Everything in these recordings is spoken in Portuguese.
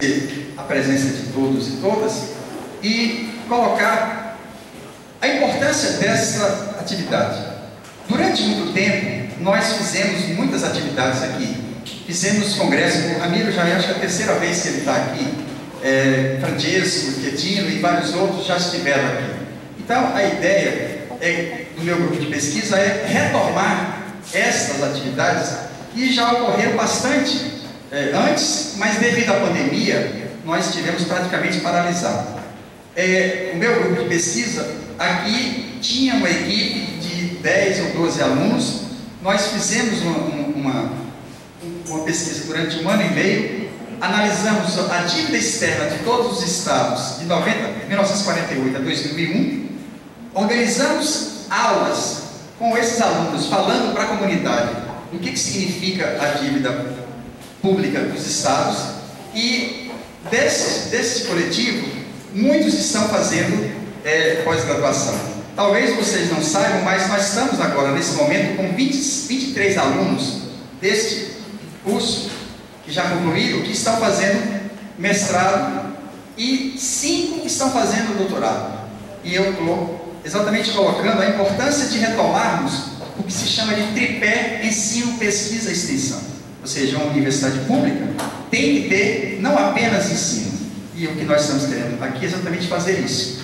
a presença de todos e todas e colocar a importância dessa atividade. Durante muito tempo, nós fizemos muitas atividades aqui. Fizemos congresso com o Ramiro, já acho que é a terceira vez que ele está aqui. Francesco, Quetino e vários outros já estiveram aqui. Então, a ideia do meu grupo de pesquisa é retomar essas atividades que já ocorreram bastante antes, mas devido à pandemia, nós estivemos praticamente paralisados. O meu grupo de pesquisa aqui tinha uma equipe de 10 ou 12 alunos. Nós fizemos uma pesquisa durante 1 ano e meio, analisamos a dívida externa de todos os estados de 1948 a 2001, organizamos aulas com esses alunos, falando para a comunidade o que significa a dívida pública dos estados, e desse coletivo, muitos estão fazendo pós-graduação. Talvez vocês não saibam, mas nós estamos agora, nesse momento, com 23 alunos deste curso, que já concluíram, que estão fazendo mestrado, e 5 estão fazendo doutorado. E eu estou exatamente colocando a importância de retomarmos o que se chama de tripé ensino, pesquisa e extensão. Ou seja, uma universidade pública tem que ter não apenas ensino, e o que nós estamos querendo aqui é exatamente fazer isso.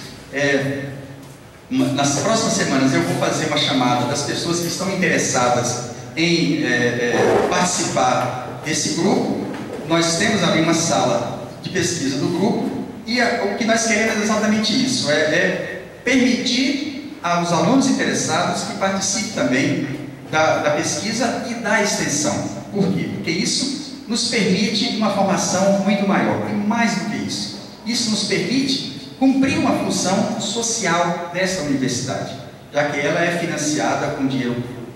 Nas próximas semanas eu vou fazer uma chamada das pessoas que estão interessadas em participar desse grupo. Nós temos ali uma sala de pesquisa do grupo, e o que nós queremos é exatamente isso, permitir aos alunos interessados que participem também da pesquisa e da extensão. Por quê? Porque isso nos permite uma formação muito maior, e mais do que isso, isso nos permite cumprir uma função social dessa universidade, já que ela é financiada com dinheiro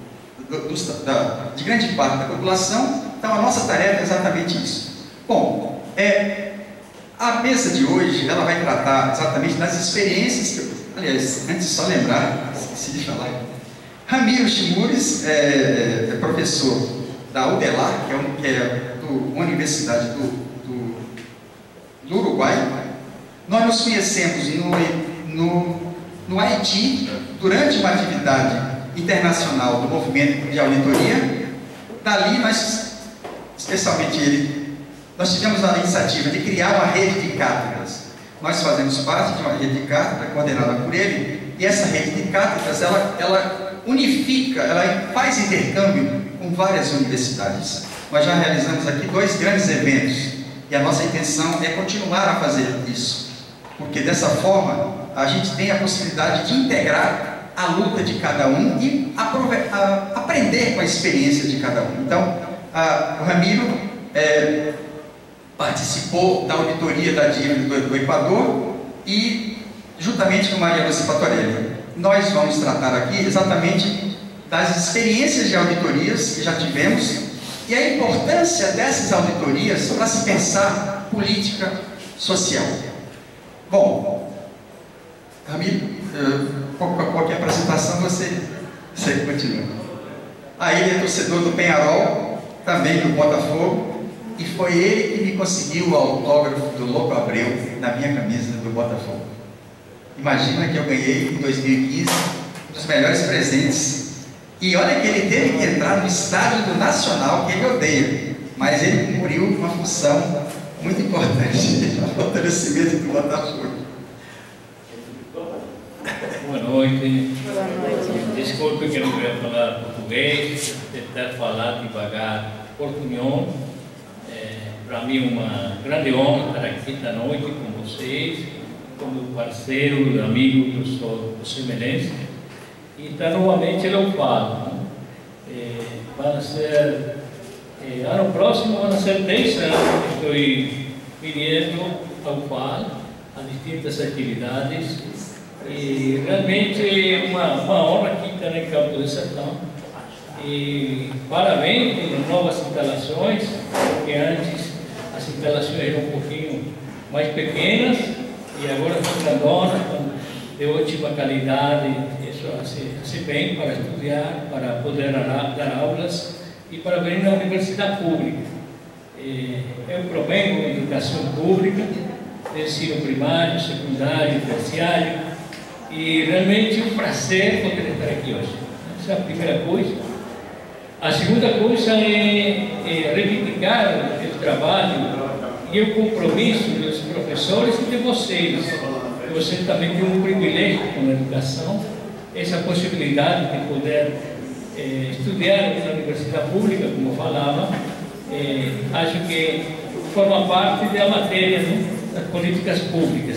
de grande parte da população. Então a nossa tarefa é exatamente isso. Bom, a mesa de hoje ela vai tratar exatamente das experiências que aliás, antes de só lembrar, esqueci de falar, Ramiro Chimures é professor da UDELAR, que é uma universidade do Uruguai. Nós nos conhecemos no Haiti, durante uma atividade internacional do movimento de auditoria. Dali, especialmente ele, nós tivemos a iniciativa de criar uma rede de cátedras. Nós fazemos parte de uma rede de cátedras coordenada por ele, e essa rede de cátedras, ela unifica, ela faz intercâmbio com várias universidades. Nós já realizamos aqui 2 grandes eventos, e a nossa intenção é continuar a fazer isso, porque dessa forma a gente tem a possibilidade de integrar a luta de cada um e aprender com a experiência de cada um. Então, o Ramiro participou da auditoria da dívida do Equador, e juntamente com Maria Lúcia Patorelli, nós vamos tratar aqui exatamente das experiências de auditorias que já tivemos e a importância dessas auditorias para se pensar política social. Bom, Ramiro, qualquer apresentação você continua. Ele é torcedor do Penharol, também do Botafogo, e foi ele que me conseguiu o autógrafo do Louco Abreu na minha camisa do Botafogo. Imagina que eu ganhei em 2015 um dos melhores presentes. E olha que ele teve que entrar no estádio do Nacional, que ele odeia, mas ele cumpriu uma função muito importante no fortalecimento do Botafogo. Boa noite. Boa noite. Desculpe que não quero falar português, tentar falar devagar portunhol. Para mim é uma grande honra estar aqui esta noite com vocês, como parceiro, amigo, professor José Melense. E então, novamente eu falo, van a ser, ano próximo vão ser 10 anos que estou vindo ao FAL, a distintas atividades, e realmente é uma honra aqui estar em Campo do Sertão. E parabéns pelas novas instalações, porque antes as instalações eram um pouquinho mais pequenas e agora são grandonas, de ótima qualidade. Isso hace bem para estudar, para poder dar aulas e para vir na universidade pública. Eu provengo da educação pública, ensino primário, secundário, terciário, e realmente é um prazer poder estar aqui hoje. Essa é a primeira coisa. A segunda coisa é reivindicar o trabalho e o compromisso dos professores e de vocês. Você também tem um privilégio com a educação, essa possibilidade de poder estudar na universidade pública, como eu falava. Acho que forma parte da matéria, né, das políticas públicas,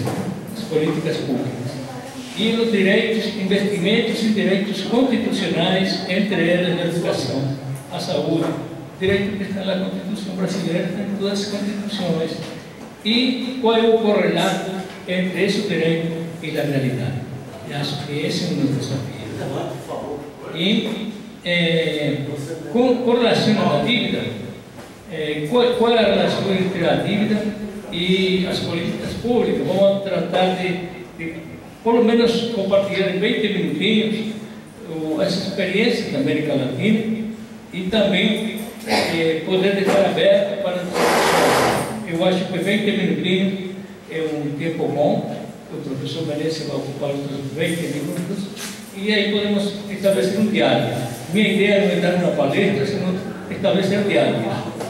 e os direitos, investimentos e direitos constitucionais, entre eles a educação, a saúde, direito que está na Constituição brasileira, tem todas as constituições, e qual é o correlato entre esse direito e a realidade. Eu acho que esse é um dos desafios. E com relação à dívida, qual é a relação entre a dívida e as políticas públicas? Vamos tratar de pelo menos compartilhar em 20 minutinhos as experiências da América Latina e também poder deixar aberto para discussão. Eu acho que 20 minutinhos é um tempo bom. O professor Menezes vai ocupar os 20 minutos e aí podemos estabelecer um diálogo. Minha ideia não é dar uma palestra, senão estabelecer diálogos.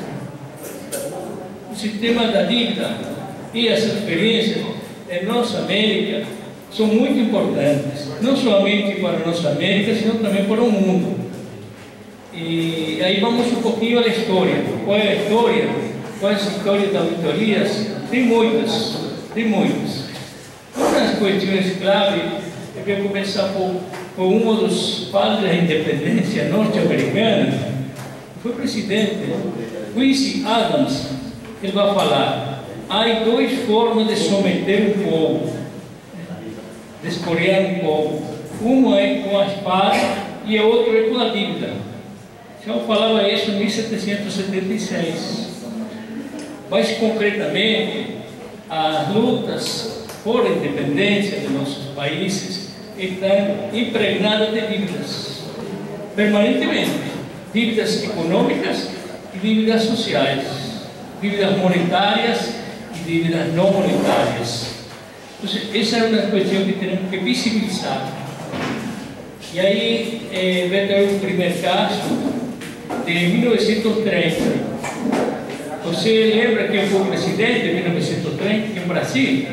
O sistema da dívida e as experiências em nossa América são muito importantes, não somente para a nossa América, senão também para o mundo. E aí vamos um pouquinho à história. Qual é a história? Qual é a história das auditorias? Tem muitas. Uma das questões clave, eu vou começar por um dos padres da independência norte-americana, foi presidente, Quincy Adams. Ele vai falar: há duas formas de someter um povo, de escolher um povo. Uma é com a espada e a outra é com a dívida. Já falava isso em 1776. Mais concretamente, as lutas por a independência de nossos países estão impregnadas de dívidas, permanentemente. Dívidas econômicas e dívidas sociais, dívidas monetárias e dívidas não monetárias. Então, essa é uma questão que temos que visibilizar. E aí, vai ter o primeiro caso de 1930. Você lembra quem foi o presidente de 1930 aqui no Brasil?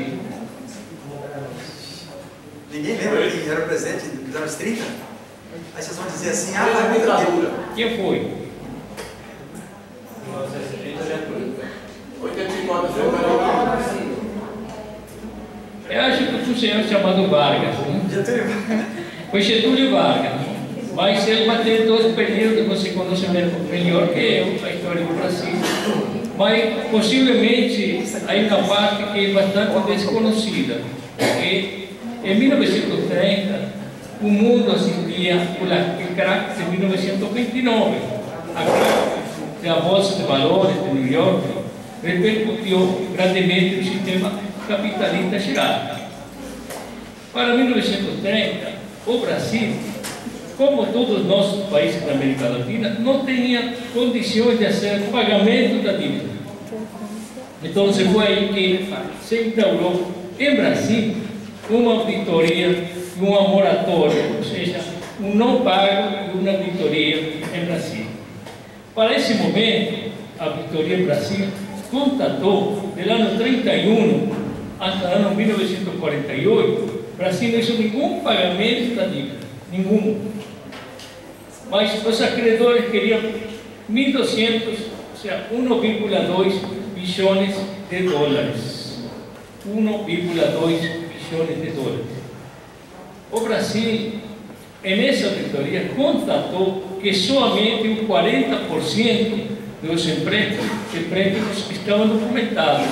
Ninguém lembra quem era o presidente dos anos 30? Aí vocês vão dizer assim: ah, foi muito dura. Quem foi? 84. Eu acho que foi um senhor chamado Vargas. Né? Foi Getúlio Vargas. Mas ele vai ter dois períodos, você conhece melhor que eu, a história do Brasil. Mas possivelmente aí uma parte que é bastante desconhecida. Porque em 1930 o mundo assistia o crack de 1929. A crack da Bolsa de Valores de New York repercutiu grandemente no sistema capitalista geral. Para 1930, o Brasil, como todos os nossos países da América Latina, não tinha condições de fazer pagamento da dívida. Então, foi aí que se instaurou em Brasil uma auditoria e uma moratória, ou seja, um não pago e uma auditoria em Brasil. Para esse momento, a auditoria em Brasil constatou, do ano 31 até o ano 1948, o Brasil não fez nenhum pagamento da dívida, nenhum. Mas os acreedores queriam 1.200, ou seja, 1,2 bilhões de dólares. 1,2 bilhões de dólares. O Brasil, nessa auditoria, constatou que somente um 40% dos empréstimos estavam documentados.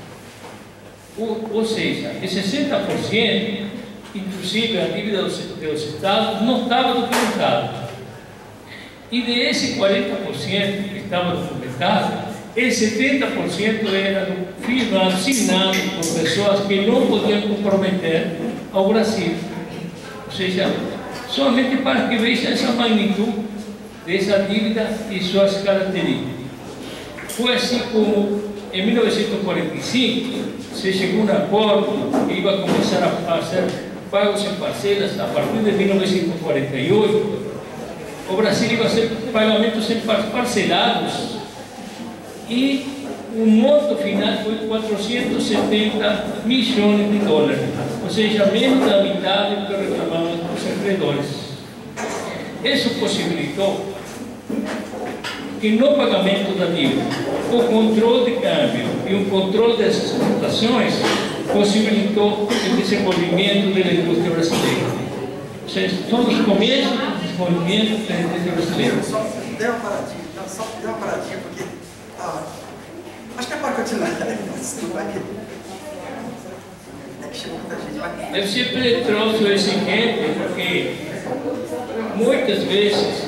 Ou seja, de 60%, inclusive a dívida dos estados, não estava documentada. E desse 40% que estava documentado, esse 70% era assinado por pessoas que não podiam comprometer ao Brasil. Ou seja, somente para que veja essa magnitude dessa dívida e suas características. Foi assim como, em 1945, se chegou um acordo que ia começar a ser pagos em parcelas a partir de 1948. O Brasil ia ser pagamentos parcelados e o monto final foi 470 milhões de dólares, ou seja, menos da metade do que reclamavam os credores. Isso possibilitou que no pagamento da dívida, o controle de câmbio e o controle das exportações possibilitou o desenvolvimento da indústria brasileira. Ou seja, são os começos do desenvolvimento da indústria brasileira. Só deu uma paradinha, porque acho que é para continuar. Não vai que chegou muita gente. Eu sempre trouxe esse exemplo porque muitas vezes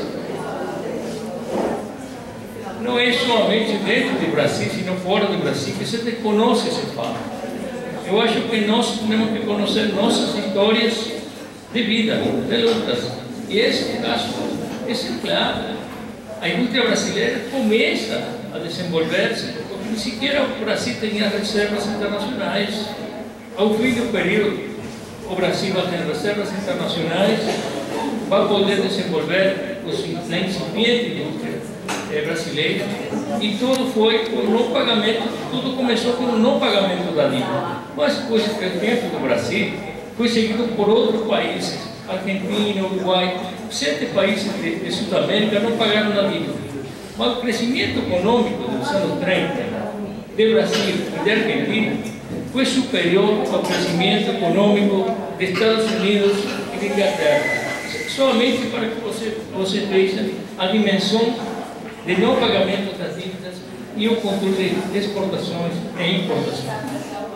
não é somente dentro do Brasil, sino fora do Brasil, que se desconhece esse fato. Eu acho que nós temos que conhecer nossas histórias de vida, de lutas. E esse caso é exemplar. A indústria brasileira começa a desenvolver-se, porque nem sequer o Brasil tinha reservas internacionais. Ao fim do período, o Brasil vai ter reservas internacionais, vai poder desenvolver a incipiente indústria brasileira, e tudo foi com o não pagamento, tudo começou com o não pagamento da dívida. Mas depois do tempo do Brasil, foi seguido por outros países, Argentina, Uruguai, 7 países de Sudamérica não pagaram a dívida. Mas o crescimento econômico dos anos 30 do Brasil e da Argentina foi superior ao crescimento econômico dos Estados Unidos e de Inglaterra. Somente para que você veja a dimensão de não pagamento das dívidas e o controle de exportações e importações.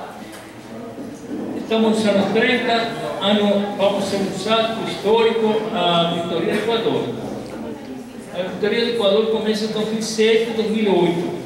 Estamos nos anos 30, vamos ser um salto histórico à Vitória do Equador. A Vitória do Equador começa em 2007, 2008.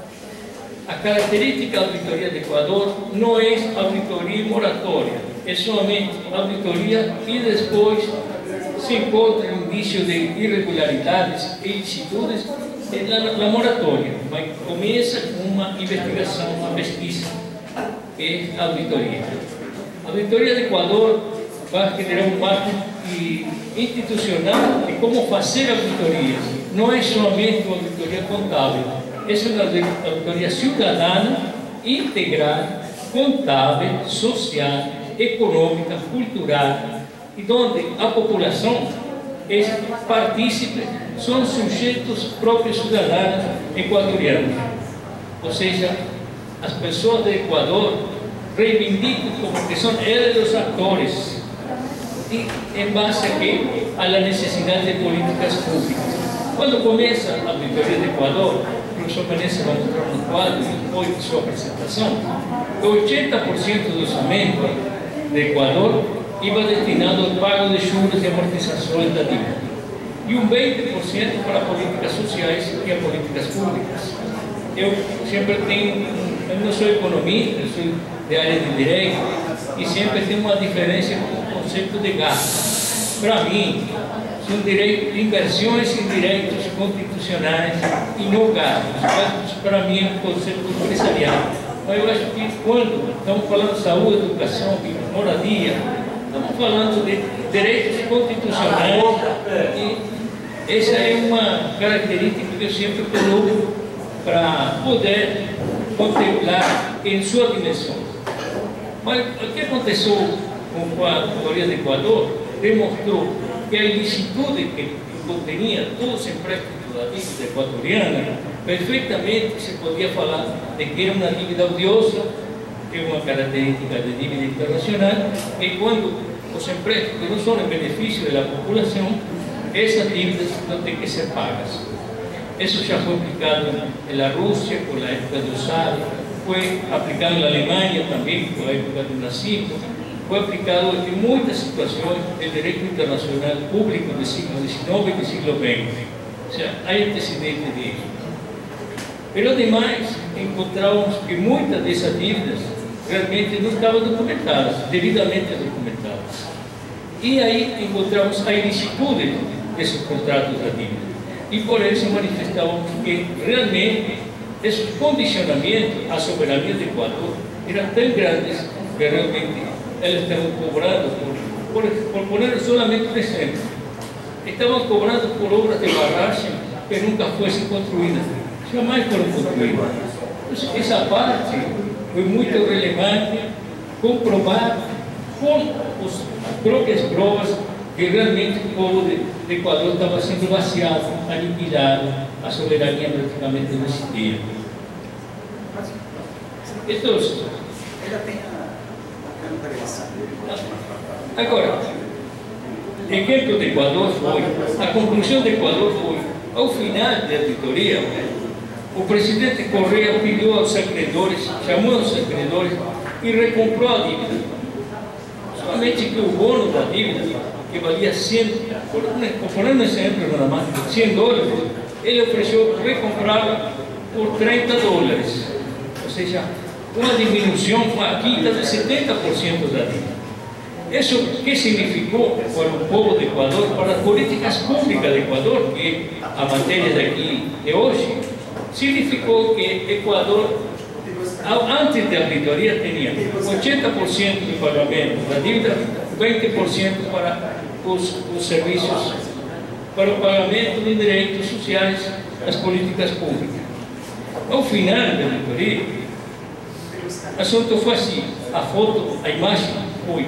A característica da auditoria do Equador não é auditoria moratória, é somente auditoria e depois se encontra indício de irregularidades e ilicitudes na moratória, mas começa com uma investigação, uma pesquisa, que é a auditoria. A auditoria do Equador vai generar um marco institucional de como fazer auditorias. Não é somente uma auditoria contábil, é uma auditoria cidadana, integral, contábil, social, econômica, cultural, e onde a população é partícipe, são sujeitos próprios cidadãos equatorianos. Ou seja, as pessoas do Equador reivindicam como que são eles os atores, e em base aqui à necessidade de políticas públicas. Quando começa a auditoria do Equador, o professor Menezes vai mostrar no quadro, depois de sua apresentação, 80% do orçamento do Equador iba destinado ao pago de juros e amortizações da dívida, e 20% para políticas sociais e políticas públicas. Eu sempre eu não sou economista, eu sou de área de direito, e sempre tem uma diferença com o conceito de gasto. Para mim, são inversões em direitos constitucionais e não gastos. Gastos, para mim, é um conceito empresarial. Mas eu acho que quando estamos falando de saúde, educação e moradia, estamos falando de direitos constitucionais, e essa é uma característica que eu sempre coloco para poder contemplar em sua dimensão. Mas o que aconteceu com a auditoria do Equador demonstrou que a ilicitude que continha todos os empréstimos da dívida equatoriana, perfeitamente se podia falar de que era uma dívida odiosa, que é uma característica de dívida internacional, e quando os empréstimos não são em benefício da população, essas dívidas não têm que ser pagas. Isso já foi aplicado na Rússia, por a época do Tsar, foi aplicado na Alemanha também, por a época do nazismo, foi aplicado em muitas situações do direito internacional público do século XIX e do século XX. Ou seja, há antecedentes disso. Pelo demais, encontramos que muitas dessas dívidas realmente não estavam documentadas, devidamente documentadas. E aí encontramos a ilicitude desses contratos da dívida. E por isso manifestávamos que realmente esses condicionamentos à soberania do Equador eram tão grandes que realmente eles estavam cobrando, por poner solamente um exemplo, estavam cobrando por obras de barragem que nunca fossem construídas, jamais foram construídas. Então, essa parte foi muito relevante, comprovar com as próprias provas que realmente o povo do Equador estava sendo vaciado, aniquilado, a soberania praticamente não existia. Então, Ainda tem a gravação. agora, o exemplo do Equador foi, a conclusão do Equador foi, ao final da auditoria, o presidente Correa pediu aos acreedores, chamou os acreedores e recomprou a dívida. Somente que o bônus da dívida, que valia 100, por um exemplo nada mais, $100, ele ofereceu recomprá-la por $30. Ou seja, uma diminuição, uma quinta de 70% da dívida. Isso que significou para o povo do Equador, para as políticas públicas do Equador, que a matéria daqui de hoje, significou que o Equador, antes da auditoria, tinha 80% do pagamento da dívida, 20% para os serviços, para o pagamento de direitos sociais, das políticas públicas. Ao final da auditoria, o assunto foi assim, a foto, a imagem foi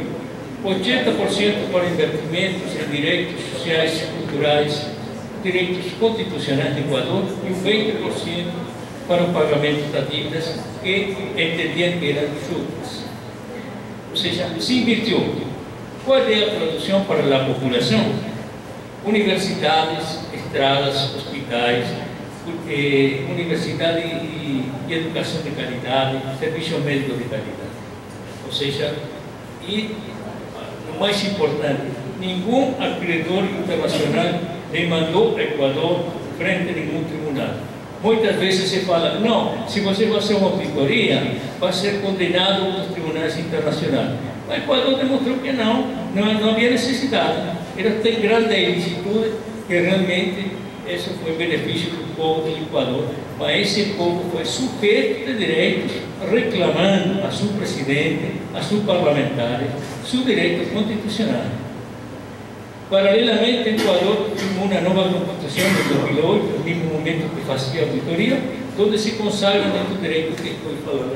80% para investimentos em direitos sociais e culturais, direitos constitucionais do Equador e 20% para o pagamento das dívidas que entendiam que eram justas. Ou seja, se invirtiu. Qual é a tradução para a população? Universidades, estradas, hospitais, universidade e educação de qualidade, serviços médicos de qualidade. Ou seja, e o mais importante, nenhum acreedor internacional demandou o Equador frente a nenhum tribunal. Muitas vezes se fala, não, se você fazer uma auditoria, vai ser condenado pelos tribunais internacionais. O Equador demonstrou que não havia necessidade. Era tão grande a ilicitude que realmente isso foi benefício do povo do Equador. Mas esse povo foi sujeito de direitos, reclamando a seu presidente, a seus parlamentares, seus direitos constitucionais. Paralelamente, o Equador firmou uma nova Constituição em 2008, no mesmo momento que fazia a auditoria, onde se consagra dentro do direito que estou falando.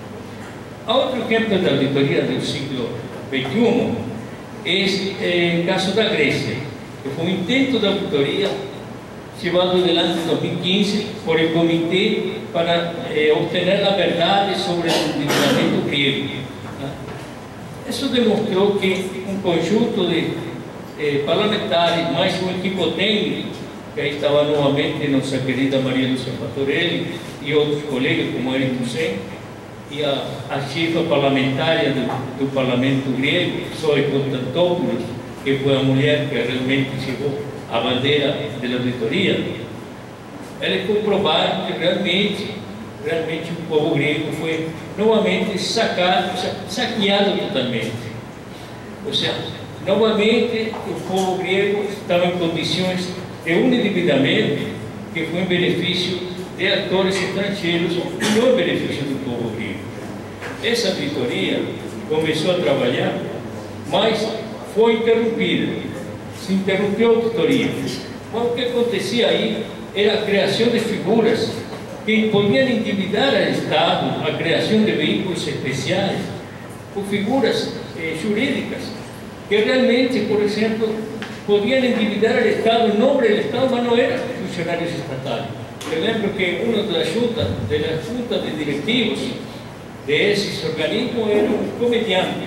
Outro exemplo da auditoria do século XXI é o caso da Grécia, que foi um intento de auditoria levado adelante em 2015 por el Comitê para obter a verdade sobre o endividamento grego. Isso demonstrou que um conjunto de parlamentares, mais um equipo técnico, que aí estava novamente nossa querida Maria Lúcia Fattorelli e outros colegas como Eric Hussein, e a chefa parlamentar do parlamento grego, Zoe Konstantopoulos, que foi a mulher que realmente chegou à bandeira da auditoria, eles comprovaram que realmente o povo grego foi novamente saqueado totalmente. Ou seja, novamente o povo grego estava em condições de um endividamento que foi em benefício de atores estrangeiros e não em benefício do povo grego. Essa auditoria começou a trabalhar, mas foi interrompida. Se interrompeu a auditoria. Mas o que acontecia aí era a criação de figuras que podiam endividar ao Estado, a criação de veículos especiais, ou figuras jurídicas, que realmente, por exemplo, podiam endividar ao Estado em nome do Estado, mas não eram funcionários estatais. Eu lembro que uma das juntas de diretivos desses organismos era um comediante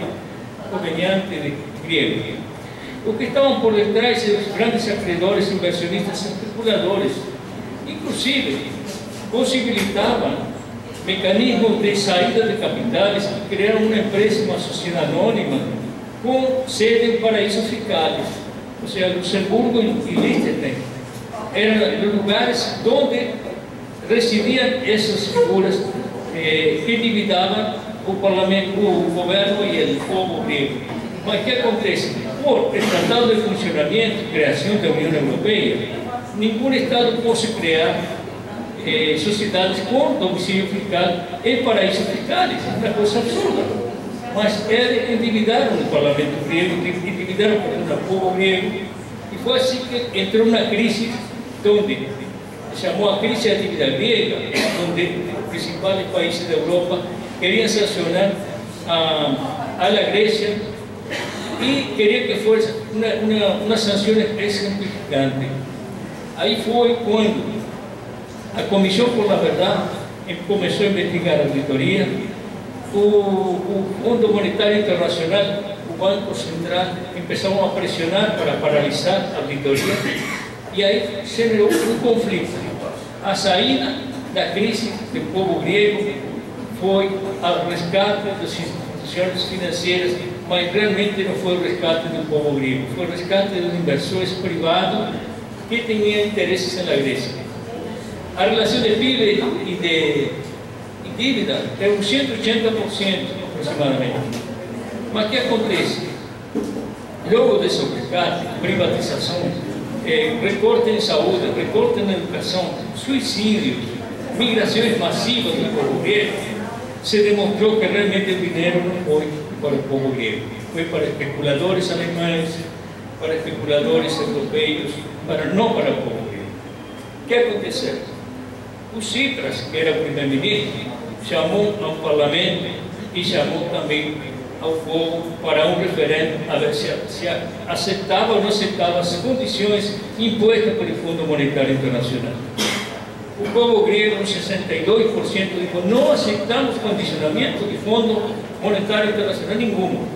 grego. O que estavam por detrás eram os grandes acreedores, inversionistas, especuladores. Inclusive, possibilitavam mecanismos de saída de capitais que criaram uma empresa, uma sociedade anônima, com sede em paraísos fiscais, ou seja, Luxemburgo e Liechtenstein. Eram lugares onde residiam essas figuras que endividavam o parlamento, o governo e o povo grego. Mas o que acontece? Por Tratado de Funcionamento e Criação da União Europeia, nenhum Estado pode criar sociedades com domicílio fiscal em paraísos fiscais. É uma coisa absurda. Mas eles endividaram o parlamento grego, endividaram o povo grego, e foi assim que entrou na crise, onde chamou a crise da dívida grega, onde os principais países da Europa queriam sancionar a Grécia e queriam que fosse uma sanção exemplificante. Aí foi quando a Comissão por la Verdade começou a investigar a auditoria, o Fundo Monetário Internacional, o Banco Central, começaram a pressionar para paralisar a auditoria, e aí generou um conflito. A saída da crise do povo grego foi o resgate das instituições financeiras, mas realmente não foi o resgate do povo grego, foi o resgate dos inversores privados que tinham interesses na Grécia. A relação de PIB e de dívida é uns 180% aproximadamente. Mas o que acontece? Logo desse resgate, privatização, recorte em saúde, recorte na educação, suicídios, migrações massivas do povo grego, se demonstrou que realmente o dinheiro não foi para o povo grego, foi para especuladores alemães, para especuladores europeus, não para o povo grego. O que aconteceu? O Tsipras, que era o primeiro-ministro, chamou ao parlamento e chamou também ao povo para um referendo a ver se aceitava ou não aceitava as condições impostas pelo Fundo Monetário Internacional. O povo grego, 62%, dijo: não aceitamos condicionamento do Fundo Monetário Internacional nenhum.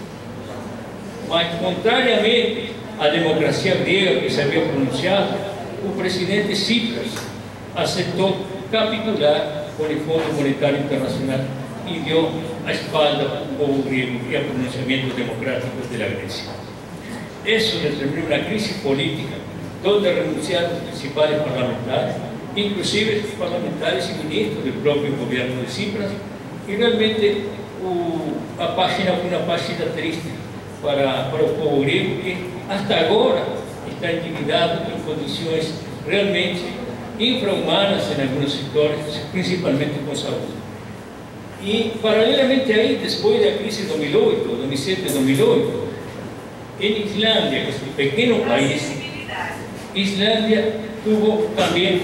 Mas, contrariamente à democracia grega que se havia pronunciado, o presidente Tsipras aceitou capitular com o Fundo Monetário Internacional e deu a espalda ao povo grego e ao pronunciamento democrático da Grécia. Isso determinou uma crise política, onde renunciaram os principais parlamentares, inclusive os parlamentares e ministros do próprio governo de Tsipras, e realmente a página foi uma página triste para o povo grego, que até agora está endividado em condições realmente infra-humanas em alguns setores, principalmente com saúde. E, paralelamente aí, depois da crise de 2008, 2007, 2008, em Islândia, que é um pequeno país, Islândia teve também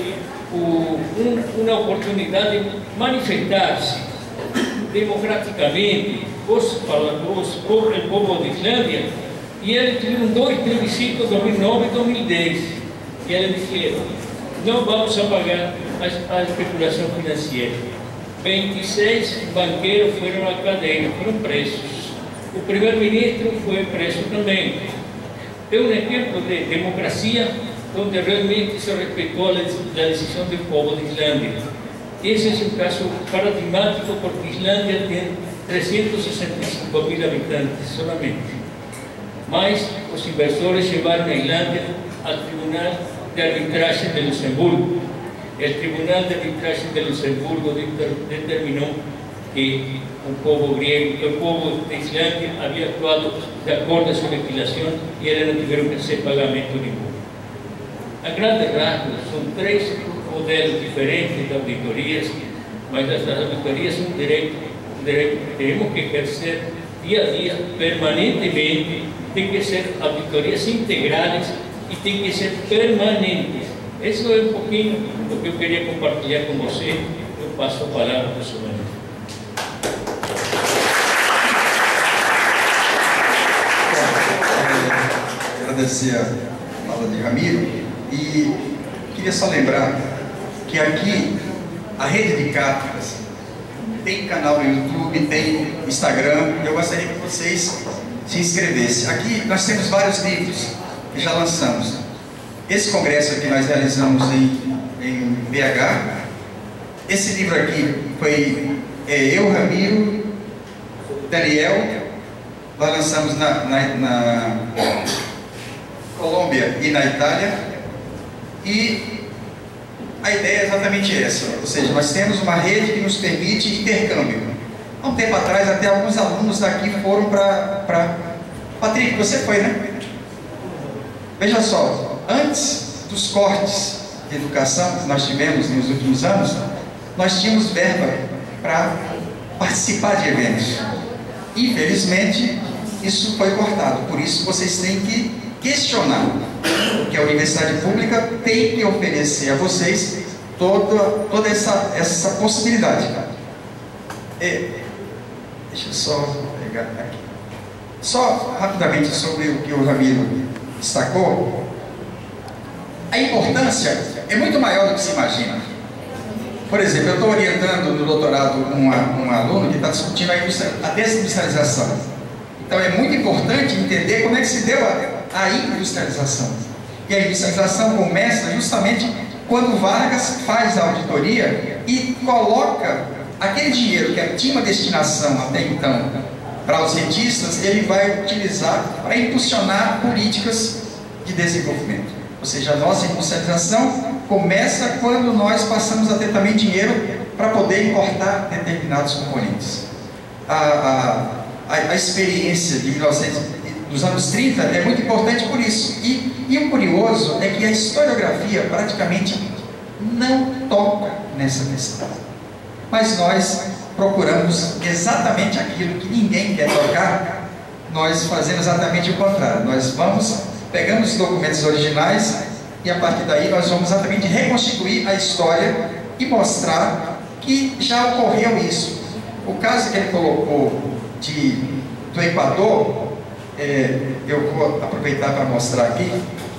uma oportunidade de manifestar-se democraticamente o povo de Islândia, e eles tiveram dois plebiscitos, 2009 e 2010, e eles disseram: não vamos pagar a especulação financeira. 26 banqueiros foram à cadeia, foram presos. O primeiro-ministro foi preso também. É um exemplo de democracia onde realmente se respeitou a decisão do povo de Islândia. Esse é um caso paradigmático, porque Islândia tem 365 mil habitantes solamente. Mas os inversores levaram a Islândia ao Tribunal de Arbitragem de Luxemburgo. O Tribunal de Arbitragem de Luxemburgo determinou que o povo grego, o povo de Islândia havia actuado de acordo com a sua legislação e eles não tiveram que fazer pagamento nenhum. A grandes rasgos, são três modelos diferentes de auditorias, mas as auditorias são um direito que temos que exercer dia a dia, permanentemente. Tem que ser auditorias integrais e tem que ser permanentes. Isso é um pouquinho do que eu queria compartilhar com você. Eu passo a palavra para o senhor. Agradecer a fala de Ramiro e queria só lembrar que aqui a rede de cátedras tem canal no YouTube, tem Instagram. Eu gostaria que vocês se inscrevessem. Aqui nós temos vários livros que já lançamos. Esse congresso que nós realizamos em BH, esse livro aqui foi eu, Ramiro, Daniel, nós lançamos na Colômbia e na Itália, e a ideia é exatamente essa, ou seja, nós temos uma rede que nos permite intercâmbio. Há um tempo atrás, até alguns alunos daqui foram para... Patrick, você foi, né? Veja só, antes dos cortes de educação que nós tivemos nos últimos anos, nós tínhamos verba para participar de eventos. Infelizmente, isso foi cortado. Por isso, vocês têm que questionar, porque a universidade pública tem que oferecer a vocês toda essa possibilidade. Deixa eu só pegar aqui. Só rapidamente sobre o que o Ramiro destacou. A importância é muito maior do que se imagina. Por exemplo, eu estou orientando no doutorado um aluno que está discutindo a desindustrialização. Então é muito importante entender como é que se deu a industrialização. E a industrialização começa justamente quando Vargas faz a auditoria e coloca aquele dinheiro que tinha uma destinação até então para os rentistas, ele vai utilizar para impulsionar políticas de desenvolvimento. Ou seja, a nossa industrialização começa quando nós passamos a ter também dinheiro para poder importar determinados componentes. A experiência dos anos 30 é muito importante por isso. E o curioso é que a historiografia praticamente não toca nessa questão. Mas nós procuramos exatamente aquilo que ninguém quer tocar, nós fazemos exatamente o contrário. Nós pegamos os documentos originais e a partir daí nós vamos exatamente reconstituir a história e mostrar que já ocorreu isso. O caso que ele colocou do Equador, eu vou aproveitar para mostrar aqui,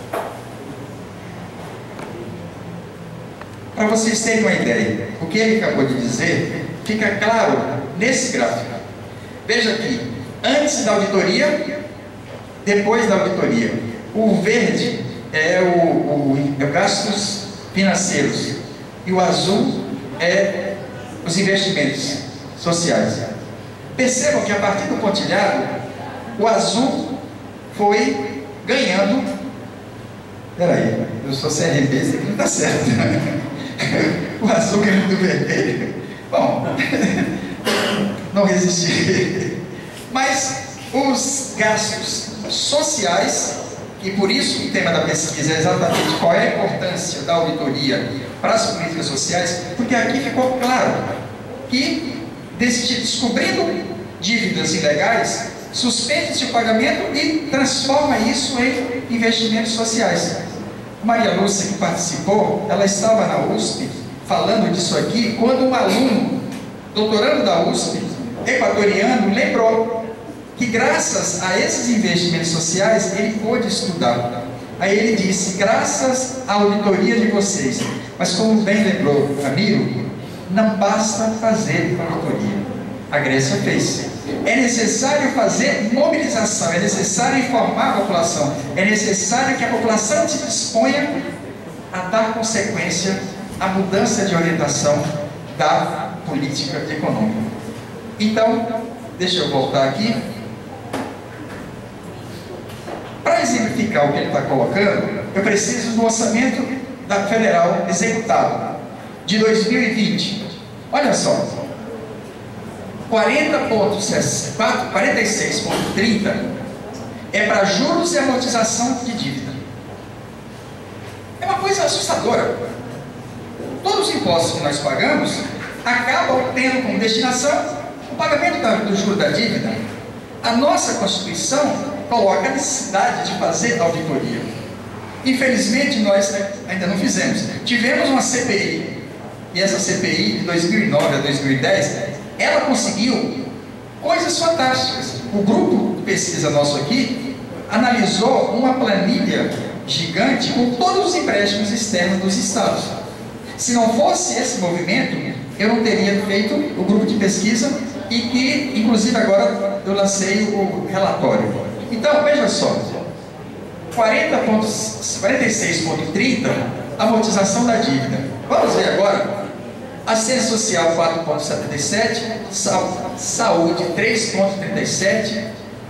para vocês terem uma ideia. O que ele acabou de dizer fica claro nesse gráfico. Veja aqui, antes da auditoria, depois da auditoria. O verde é o gastos financeiros e o azul é os investimentos sociais. Percebam que a partir do pontilhado, o azul foi ganhando. Peraí, eu sou CRB, isso aqui não está certo. O azul ganhando do vermelho. Bom, não resisti. Mas os gastos sociais, e por isso o tema da pesquisa é exatamente qual é a importância da auditoria para as políticas sociais, porque aqui ficou claro que, descobrindo dívidas ilegais, suspende-se o pagamento e transforma isso em investimentos sociais. Maria Lúcia, que participou, ela estava na USP falando disso aqui, quando um aluno, doutorando da USP, equatoriano, lembrou que graças a esses investimentos sociais ele pôde estudar. Aí ele disse, graças à auditoria de vocês, mas como bem lembrou Ramiro, não basta fazer auditoria. A Grécia fez. É necessário fazer mobilização, é necessário informar a população, é necessário que a população se disponha a dar consequência à mudança de orientação da política econômica. Então, deixa eu voltar aqui. Para exemplificar o que ele está colocando, eu preciso do orçamento da federal executado de 2020. Olha só, 46,30 é para juros e amortização de dívida. É uma coisa assustadora. Todos os impostos que nós pagamos acabam tendo como destinação o pagamento do juro da dívida. A nossa Constituição coloca a necessidade de fazer auditoria. Infelizmente, nós ainda não fizemos. Tivemos uma CPI, e essa CPI de 2009 a 2010, ela conseguiu coisas fantásticas. O grupo de pesquisa nosso aqui analisou uma planilha gigante com todos os empréstimos externos dos estados. Se não fosse esse movimento, eu não teria feito o grupo de pesquisa e que, inclusive, agora eu lancei o relatório. Então, veja só, 46,30, amortização da dívida. Vamos ver agora. Assistência social 4,77, saúde 3,37,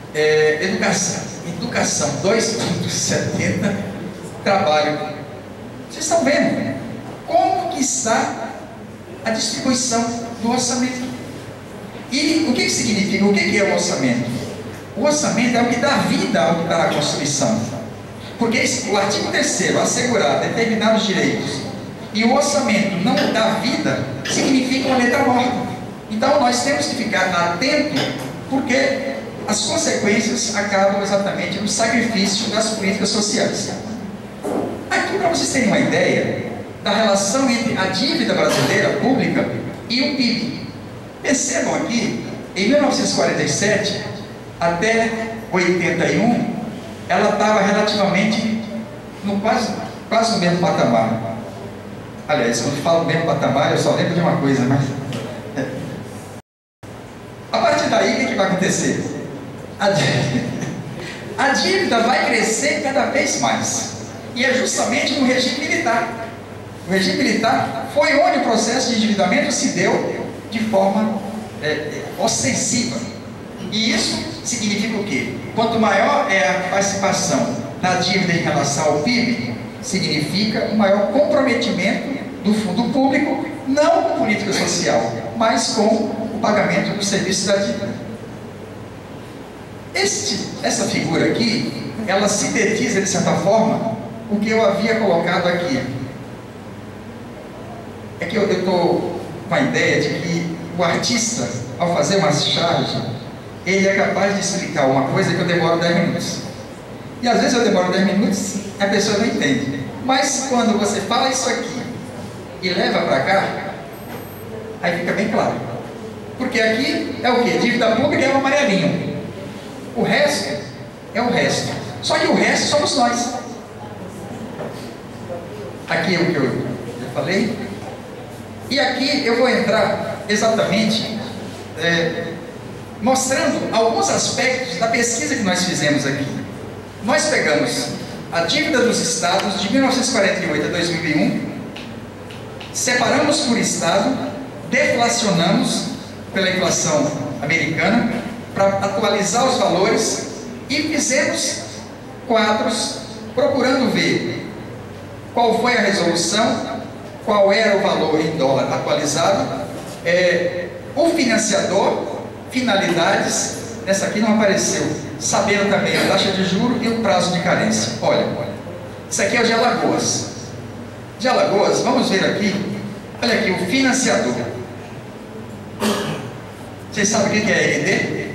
educação 2,70, trabalho. Vocês estão vendo, né? Como que está a distribuição do orçamento? E o que significa? O que é o orçamento? O orçamento é o que dá vida à Constituição. Porque o artigo 3º, assegurar determinados direitos e o orçamento não dá vida, significa uma letra morta. Então nós temos que ficar atentos, porque as consequências acabam exatamente no sacrifício das políticas sociais. Aqui, para vocês terem uma ideia da relação entre a dívida brasileira pública e o PIB. Percebam aqui, em 1947 até 81, ela estava relativamente no quase no mesmo patamar. Aliás, quando eu falo mesmo patamar, eu só lembro de uma coisa, mas... A partir daí, o que vai acontecer? A dívida vai crescer cada vez mais. E é justamente no regime militar. O regime militar foi onde o processo de endividamento se deu de forma ostensiva. E isso significa o quê? Quanto maior é a participação da dívida em relação ao PIB, significa um maior comprometimento do fundo público, não com política social, mas com o pagamento do serviço da dívida. Essa figura aqui, ela sintetiza de certa forma o que eu havia colocado aqui. É que eu estou com a ideia de que o artista, ao fazer uma charge, ele é capaz de explicar uma coisa que eu demoro 10 minutos. E às vezes eu demoro 10 minutos e a pessoa não entende. Mas quando você fala isso aqui e leva para cá, aí fica bem claro. Porque aqui é o quê? Dívida pública é o amarelinho. O resto é o resto. Só que o resto somos nós. Aqui é o que eu já falei. E aqui eu vou entrar exatamente mostrando alguns aspectos da pesquisa que nós fizemos aqui. Nós pegamos a dívida dos estados de 1948 a 2001, separamos por estado, deflacionamos pela inflação americana para atualizar os valores e fizemos quadros procurando ver qual foi a resolução, qual era o valor em dólar atualizado, o financiador, finalidades. Nessa aqui não apareceu, sabendo também a taxa de juros e o prazo de carência. Olha, isso aqui é o de Alagoas. De Alagoas, vamos ver aqui, olha aqui, o financiador. Vocês sabem o que é RD?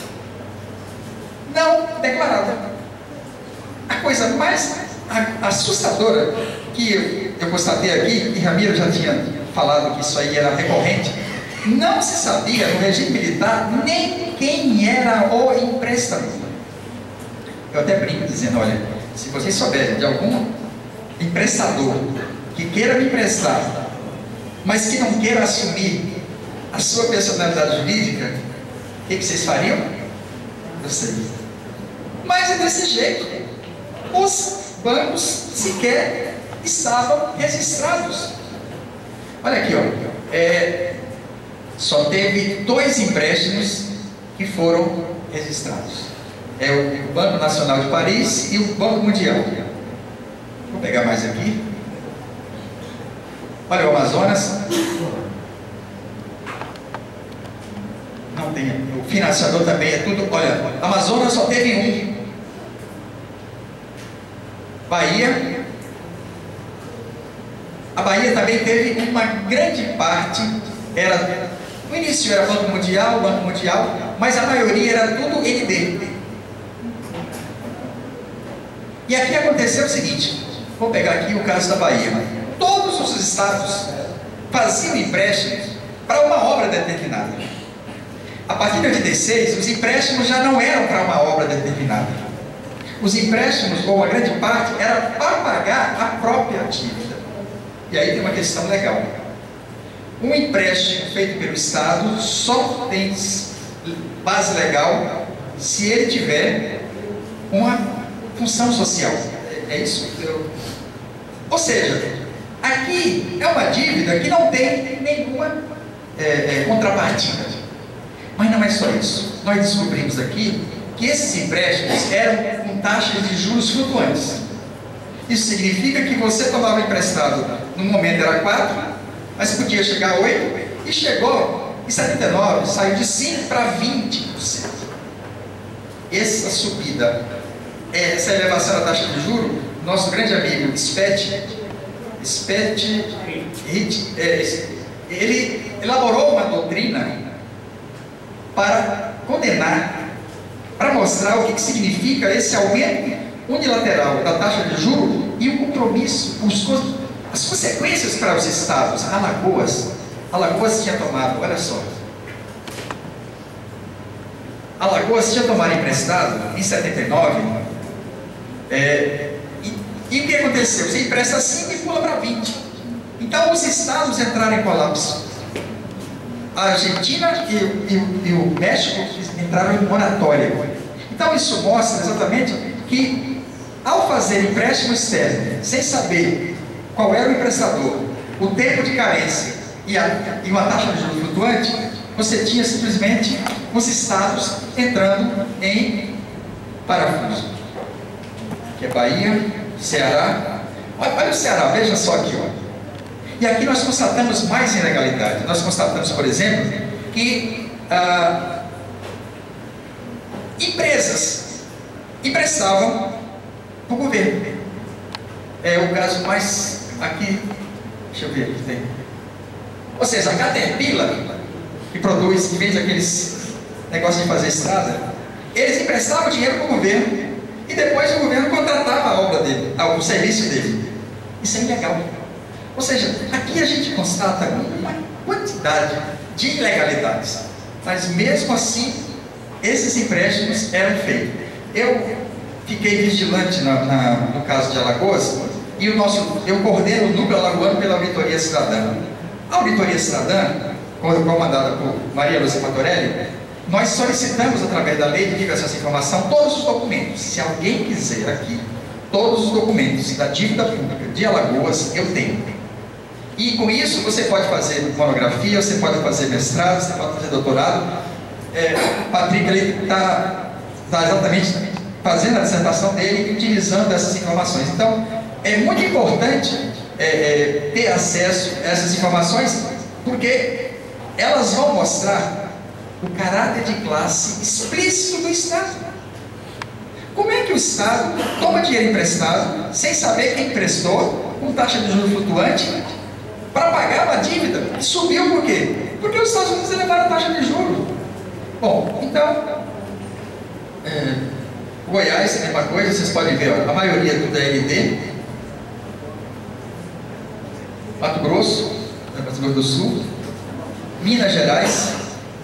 Não declarada. A coisa mais assustadora que eu constatei aqui, e Ramiro já tinha falado que isso aí era recorrente, não se sabia no regime militar nem quem era o emprestador. Eu até brinco dizendo, olha, se vocês souberem de algum emprestador que queira me emprestar, mas que não queira assumir a sua personalidade jurídica, o que vocês fariam? Eu sei. Mas é desse jeito. Os bancos sequer estavam registrados. Olha aqui, ó. Só teve 2 empréstimos que foram registrados. É o Banco Nacional de Paris e o Banco Mundial. Vou pegar mais aqui. Olha o Amazonas. Não tem. O financiador também é tudo. Olha, Amazonas só teve 1. Bahia. A Bahia também teve uma grande parte. No início era Banco Mundial, mas a maioria era tudo ND. E aqui aconteceu o seguinte, vou pegar aqui o caso da Bahia. Todos os estados faziam empréstimos para uma obra determinada. A partir de 86, os empréstimos já não eram para uma obra determinada. Os empréstimos, ou a grande parte, era para pagar a própria dívida. E aí tem uma questão legal. Um empréstimo feito pelo Estado só tem base legal se ele tiver uma função social. É isso? Ou seja, aqui é uma dívida que não tem nenhuma contrapartida. Mas não é só isso. Nós descobrimos aqui que esses empréstimos eram com taxas de juros flutuantes. Isso significa que você tomava emprestado, no momento era 4%, mas podia chegar a 8%, e chegou em 79%, saiu de 5% para 20%. Essa subida, essa elevação da taxa de juros, nosso grande amigo Spet, ele elaborou uma doutrina para condenar, para mostrar o que significa esse aumento unilateral da taxa de juros e o compromisso, as consequências para os estados. Alagoas tinha tomado, olha só, Alagoas tinha tomado emprestado em 79, e o que aconteceu? Você empresta 5 e pula para 20. Então os estados entraram em colapso. A Argentina e o México entraram em moratória. Então isso mostra exatamente que, ao fazer empréstimo externo, sem saber qual era o emprestador, o tempo de carência e uma taxa de juros flutuante, você tinha simplesmente os estados entrando em parafuso. Que é Bahia, Ceará. Olha o Ceará, veja só aqui, ó. E aqui nós constatamos mais ilegalidade. Nós constatamos, por exemplo, que empresas emprestavam para o governo. É o caso mais aqui, deixa eu ver aqui tem. Ou seja, a Caterpillar, que produz, que vende aqueles negócios de fazer estrada, eles emprestavam dinheiro para o governo e depois o governo contratava a obra dele, o serviço dele. Isso é ilegal. Ou seja, aqui a gente constata uma quantidade de ilegalidades, mas mesmo assim, esses empréstimos eram feitos. Eu fiquei vigilante no caso de Alagoas, e eu coordeno o núcleo alagoano pela Auditoria Cidadã. A Auditoria Cidadã, comandada por Maria Lúcia Fatorelli, nós solicitamos, através da Lei de Divulgação dessa informação, todos os documentos. Se alguém quiser aqui, todos os documentos da dívida pública de Alagoas, eu tenho. E com isso, você pode fazer monografia, você pode fazer mestrado, você pode fazer doutorado. Patrick, ele está exatamente fazendo a dissertação dele e utilizando essas informações. Então, é muito importante ter acesso a essas informações, porque elas vão mostrar o caráter de classe explícito do Estado. Como é que o Estado toma dinheiro emprestado, sem saber quem emprestou, com taxa de juros flutuante, para pagar uma dívida que subiu por quê? Porque os Estados Unidos elevaram a taxa de juros. Bom, então, Goiás é a mesma coisa, vocês podem ver, ó, a maioria do DLD, Mato Grosso do Sul, Minas Gerais,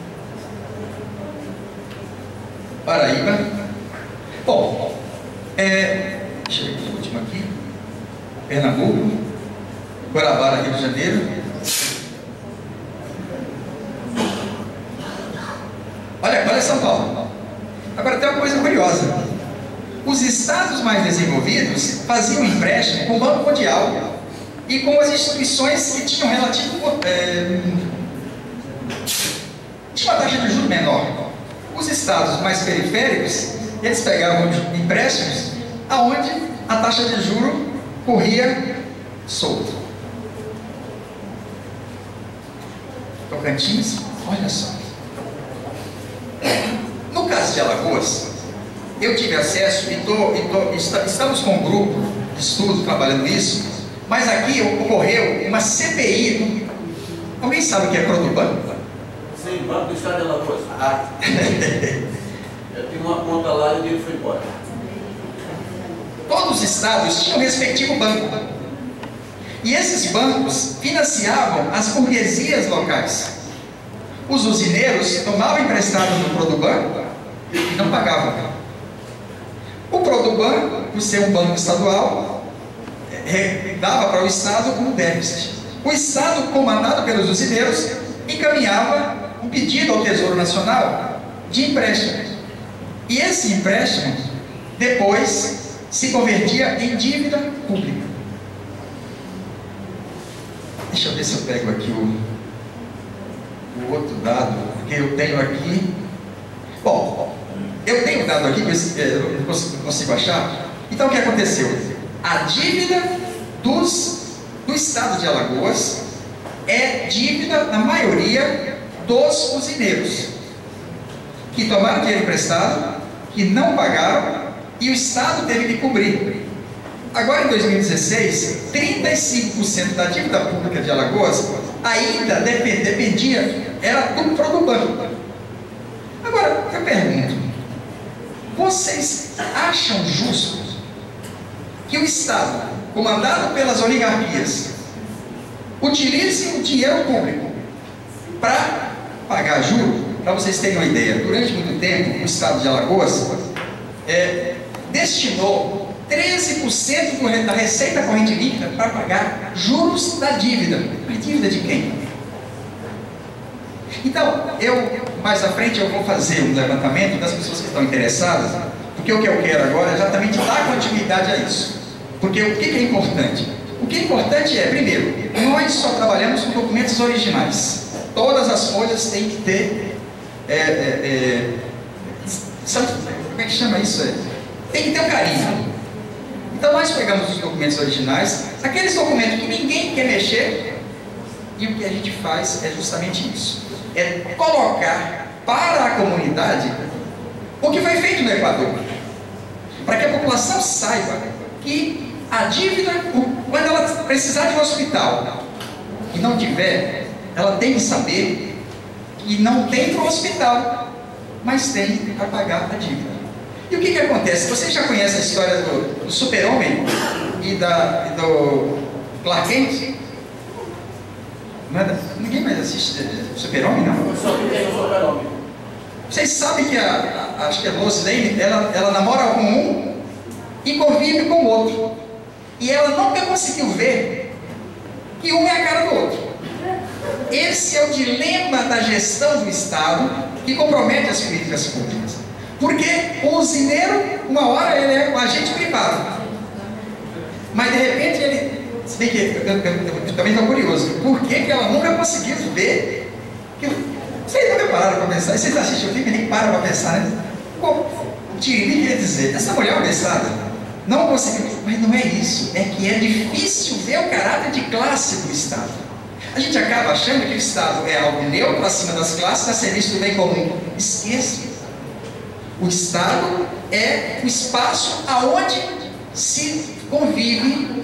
Paraíba. Bom, deixa eu ver o último aqui, Pernambuco, Guarabara, Rio de Janeiro. Olha São Paulo. Agora tem uma coisa curiosa. Os estados mais desenvolvidos faziam empréstimo com o Banco Mundial e com as instituições que tinham tinha uma taxa de juros menor. Os estados mais periféricos, eles pegavam empréstimos aonde a taxa de juros corria solto. Tocantins, olha só. No caso de Alagoas, eu tive acesso estamos com um grupo de estudo trabalhando nisso, mas aqui ocorreu uma CPI. Alguém sabe o que é Produban? Sim, Banco do Estado de Alagoas. Eu tinha uma conta lá e o dinheiro foi embora. Todos os estados tinham um respectivo banco. E esses bancos financiavam as burguesias locais. Os usineiros tomavam emprestado no Produban e não pagavam. O Produban, por ser um banco estadual, dava para o Estado um déficit. O Estado, comandado pelos usineiros, encaminhava um pedido ao Tesouro Nacional de empréstimo. E esse empréstimo, depois, se convertia em dívida pública. Deixa eu ver se eu pego aqui o outro dado que eu tenho aqui. Bom, eu tenho um dado aqui que eu não consigo achar. Então o que aconteceu? A dívida do estado de Alagoas é dívida, na maioria, dos usineiros, que tomaram dinheiro emprestado, que não pagaram, e o Estado teve que cobrir. agora em 2016, 35% da dívida pública de Alagoas ainda dependia, era tudo do banco. Agora, eu pergunto, vocês acham justo que o Estado, comandado pelas oligarquias, utilize o dinheiro público para pagar juros? Para vocês terem uma ideia, durante muito tempo, o Estado de Alagoas destinou 13% da receita corrente líquida para pagar juros da dívida. A dívida de quem? Então, mais à frente eu vou fazer um levantamento das pessoas que estão interessadas, porque o que eu quero agora é exatamente dar continuidade a isso. Porque o que é importante? O que é importante é, primeiro, nós só trabalhamos com documentos originais. Todas as folhas têm que ter como é que chama isso? Tem que ter um carimbo. Então nós pegamos os documentos originais, aqueles documentos que ninguém quer mexer, e o que a gente faz é justamente isso: é colocar para a comunidade o que foi feito no Equador, para que a população saiba que a dívida, quando ela precisar de um hospital e não tiver, ela tem que saber que não tem para o hospital, mas tem para pagar a dívida. E o que acontece? Vocês já conhecem a história do Super-Homem e do Clark Kent? Ninguém mais assiste Super-Homem, não? Eu só vi o Super-Homem. Vocês sabem que acho que a Lois Lane, ela namora com um e convive com o outro. E ela nunca conseguiu ver que um é a cara do outro. Esse é o dilema da gestão do Estado que compromete as políticas públicas. Porque o usineiro, uma hora ele é um agente privado, mas de repente ele... Se bem que eu também estou curioso, por que ela nunca conseguiu ver que... Vocês nunca pararam para pensar, vocês assistem o filme e nem param para pensar, né? O Tiririca quer dizer, essa mulher é uma bestada, não conseguiu, mas não é isso, é que é difícil ver o caráter de classe do Estado. A gente acaba achando que o Estado é algo neutro acima das classes, a serviço do bem comum. Esqueça. O Estado é o espaço aonde se convive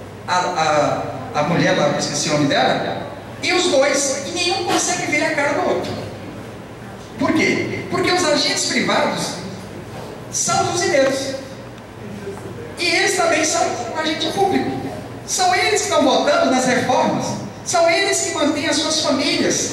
a mulher lá, eu esqueci o nome dela, e os dois, e nenhum consegue ver a cara do outro. Por quê? Porque os agentes privados são os usineiros. E eles também são um agente público. São eles que estão votando nas reformas. São eles que mantêm as suas famílias.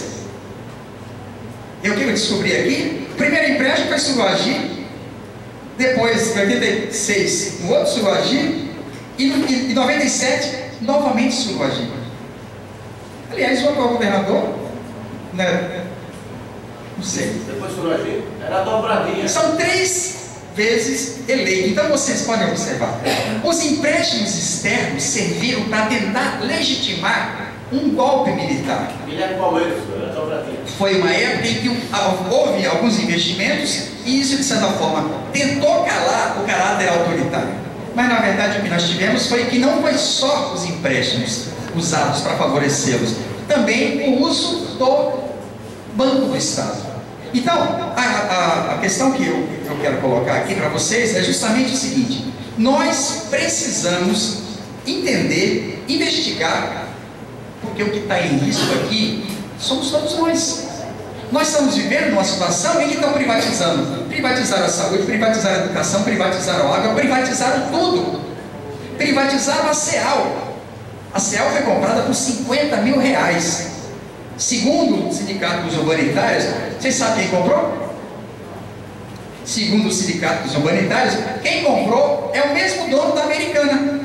E o que eu descobri aqui? O primeiro empréstimo foi Suruagi, depois, em 86, no outro Suruagi, e em 97, novamente Suruagi. Aliás, o atual governador, né? Não sei. Depois Suruagi, era dobradinha. São 3 vezes eleito. Então vocês podem observar, os empréstimos externos serviram para tentar legitimar um golpe militar. Guilherme Palmeiras, era dobradinha. Foi uma época em que houve alguns investimentos e isso, de certa forma, tentou calar o caráter autoritário. Mas, na verdade, o que nós tivemos foi que não foi só os empréstimos usados para favorecê-los, também o uso do Banco do Estado. Então, a questão que eu quero colocar aqui para vocês é justamente o seguinte: nós precisamos entender, investigar, porque o que está em risco aqui somos todos nós. Nós estamos vivendo numa situação em que estão privatizando. Privatizaram a saúde, privatizaram a educação, privatizaram a água, privatizaram tudo. Privatizaram a CEAL. A CEAL foi comprada por R$50 mil. Segundo o Sindicato dos Urbanitários, vocês sabem quem comprou? Segundo o Sindicato dos Urbanitários, quem comprou é o mesmo dono da Americana.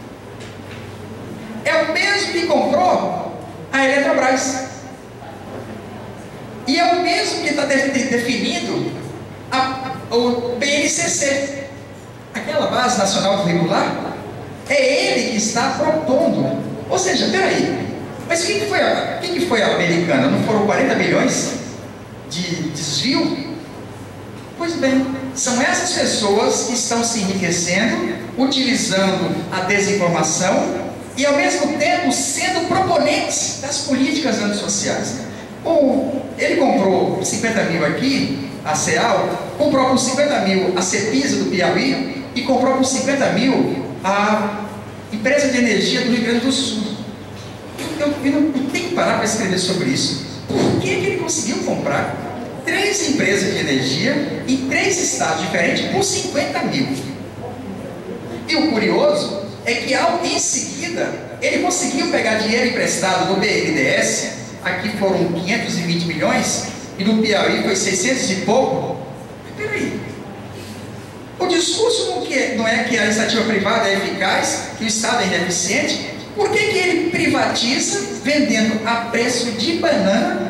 É o mesmo que comprou a Eletrobras. E é o mesmo que está definindo o BNCC, aquela Base Nacional Curricular. É ele que está propondo. Ou seja, peraí, mas o que foi a Americana? Não foram 40 milhões de desvio? Pois bem, são essas pessoas que estão se enriquecendo, utilizando a desinformação e ao mesmo tempo sendo proponentes das políticas antissociais. Ele comprou 50 mil aqui, a CEAL, comprou por 50 mil a CEPISA do Piauí e comprou por 50 mil a empresa de energia do Rio Grande do Sul. Eu não tenho que parar para escrever sobre isso. Por que ele conseguiu comprar 3 empresas de energia em 3 estados diferentes por 50 mil? E o curioso é que, em seguida, ele conseguiu pegar dinheiro emprestado do BNDES, aqui foram 520 milhões, e no Piauí foi 600 e pouco. Mas peraí, o discurso não é que a iniciativa privada é eficaz, que o Estado é ineficiente. Por que ele privatiza vendendo a preço de banana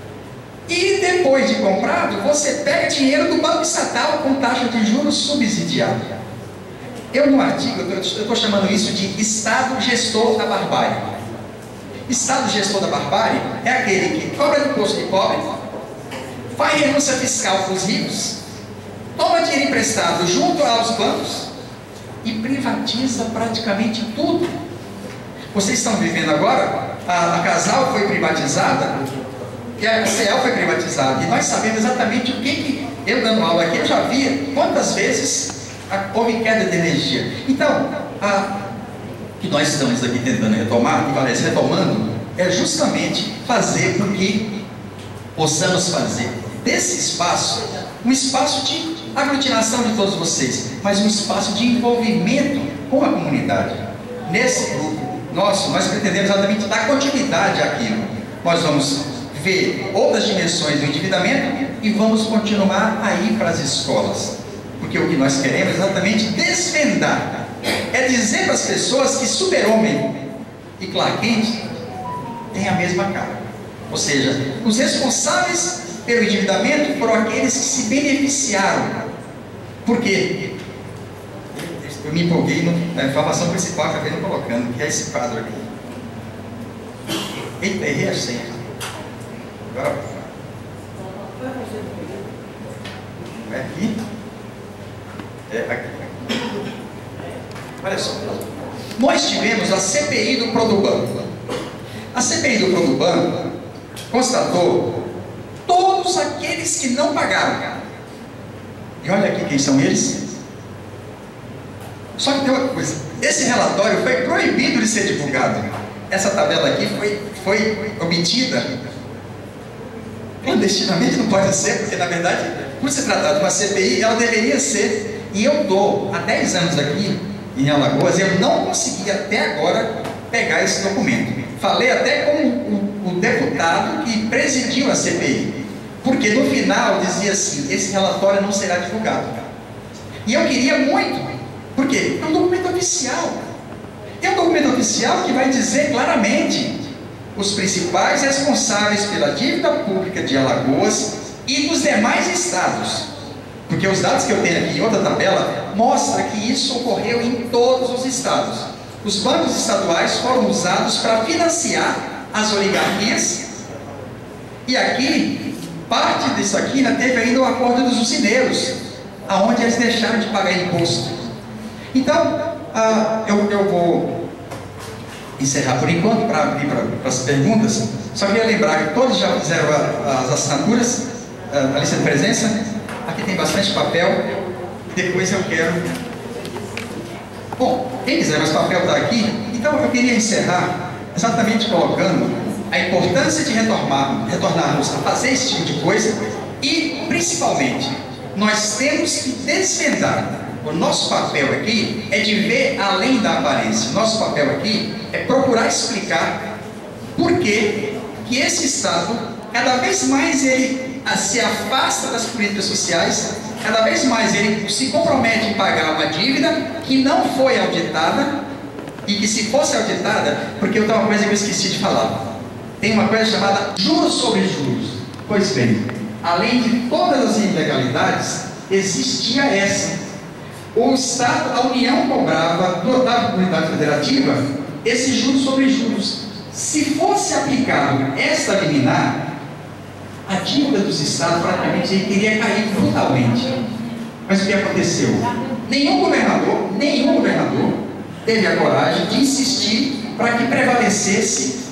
e depois de comprado você pega dinheiro do Banco Estatal com taxa de juros subsidiada? Eu no artigo, eu estou chamando isso de Estado gestor da barbárie. Estado gestor da barbárie é aquele que cobra imposto de pobre, faz renúncia fiscal para os ricos, toma dinheiro emprestado junto aos bancos e privatiza praticamente tudo. Vocês estão vivendo agora, a Casal foi privatizada e a CEL foi privatizada, e nós sabemos exatamente o que eu dando aula aqui, eu já vi quantas vezes houve queda de energia. Então, o que nós estamos aqui tentando retomar, e parece retomando, é justamente fazer com que possamos fazer desse espaço um espaço de aglutinação de todos vocês, mas um espaço de envolvimento com a comunidade. Nesse grupo nosso, nós pretendemos exatamente dar continuidade àquilo. Nós vamos ver outras dimensões do endividamento e vamos continuar a ir para as escolas, porque o que nós queremos é exatamente desvendar, é dizer para as pessoas que Super-Homem e Clark Kent têm a mesma cara. Ou seja, os responsáveis pelo endividamento foram aqueles que se beneficiaram. Por quê? Eu me empolguei na informação principal que acabei não colocando, que é esse quadro aqui. Eita, errei a senha. Agora vai. É aqui? É aqui. Olha só. Nós tivemos a CPI do Produban. A CPI do Produban constatou todos aqueles que não pagaram. E olha aqui quem são eles. Só que tem uma coisa, esse relatório foi proibido de ser divulgado. Essa tabela aqui foi obtida clandestinamente, não pode ser, porque na verdade, por se tratar de uma CPI, ela deveria ser. E eu estou há 10 anos aqui em Alagoas, eu não consegui até agora pegar esse documento. Falei até com o deputado que presidiu a CPI, porque no final dizia assim: esse relatório não será divulgado. E eu queria muito. Por quê? É um documento oficial. É um documento oficial que vai dizer claramente os principais responsáveis pela dívida pública de Alagoas e dos demais estados. Porque os dados que eu tenho aqui em outra tabela mostram que isso ocorreu em todos os estados. Os bancos estaduais foram usados para financiar as oligarquias. E aqui, parte disso aqui ainda teve ainda o acordo dos usineiros, aonde eles deixaram de pagar imposto. Então, eu vou encerrar por enquanto para abrir para as perguntas. Só queria lembrar que todos já fizeram as assinaturas, a lista de presença. Aqui tem bastante papel. Depois eu quero... Bom, quem quiser mais papel está aqui. Então eu queria encerrar exatamente colocando a importância de retornarmos a fazer esse tipo de coisa. E, principalmente, nós temos que desvendar. O nosso papel aqui é de ver além da aparência. Nosso papel aqui é procurar explicar por que esse Estado, cada vez mais ele se afasta das políticas sociais, cada vez mais ele se compromete em pagar uma dívida que não foi auditada, e que se fosse auditada, porque eu tenho uma coisa que eu esqueci de falar, tem uma coisa chamada juros sobre juros. Pois bem, além de todas as ilegalidades, existia essa. O Estado, a União cobrava da comunidade federativa esses juros sobre juros. Se fosse aplicado esta liminar, a dívida dos Estados praticamente teria caído brutalmente. Mas o que aconteceu? Nenhum governador teve a coragem de insistir para que prevalecesse